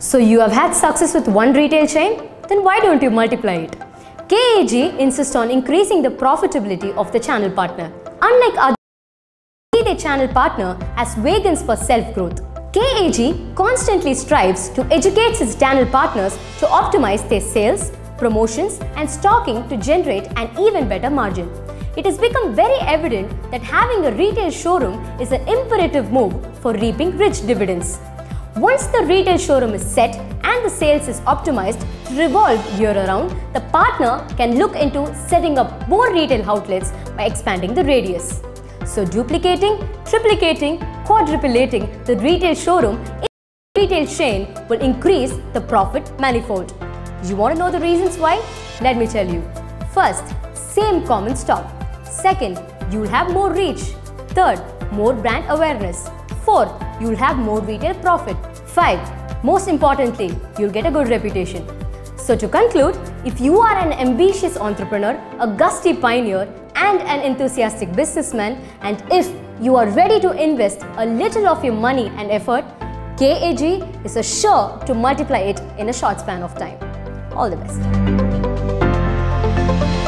So you have had success with one retail chain? Then why don't you multiply it? KAG insists on increasing the profitability of the channel partner. Unlike others, the channel partner as vehicles for self-growth. KAG constantly strives to educate its channel partners to optimize their sales, promotions and stocking to generate an even better margin. It has become very evident that having a retail showroom is an imperative move for reaping rich dividends. Once the retail showroom is set and the sales is optimized to revolve year-round, the partner can look into setting up more retail outlets by expanding the radius. So duplicating, triplicating, quadruplating the retail showroom in the retail chain will increase the profit manifold. You want to know the reasons why? Let me tell you. First, same common stock. Second, you'll have more reach. Third, more brand awareness. Fourth, you'll have more retail profit. 5. Most importantly, you'll get a good reputation. So to conclude, if you are an ambitious entrepreneur, a gusty pioneer and an enthusiastic businessman, and if you are ready to invest a little of your money and effort, KAG is sure to multiply it in a short span of time. All the best.